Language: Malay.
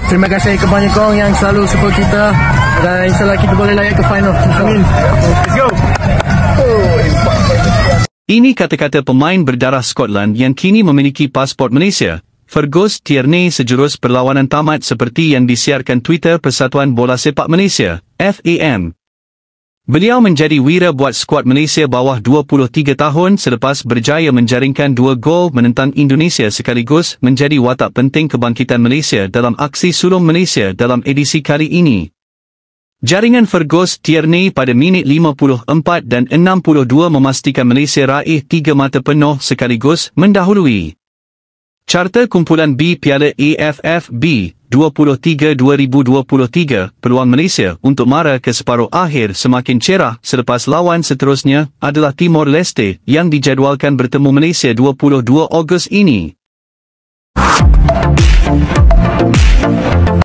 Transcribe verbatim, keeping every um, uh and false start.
Terima kasih kepada kong yang selalu support kita dan insyaAllah kita boleh layak ke final. Amin. Let's go. Ini kata-kata pemain berdarah Scotland yang kini memiliki pasport Malaysia, Fergus Tierney sejurus perlawanan tamat seperti yang disiarkan Twitter Persatuan Bola Sepak Malaysia, F A M. Beliau menjadi wira buat skuad Malaysia bawah dua puluh tiga tahun selepas berjaya menjaringkan dua gol menentang Indonesia sekaligus menjadi watak penting kebangkitan Malaysia dalam aksi sulung Malaysia dalam edisi kali ini. Jaringan Fergus Tierney pada minit lima puluh empat dan enam puluh dua memastikan Malaysia raih tiga mata penuh sekaligus mendahului. Carta kumpulan B Piala A F F B dua puluh tiga dua ribu dua puluh tiga, peluang Malaysia untuk mara ke separuh akhir semakin cerah selepas lawan seterusnya adalah Timor Leste yang dijadualkan bertemu Malaysia dua puluh dua Ogos ini.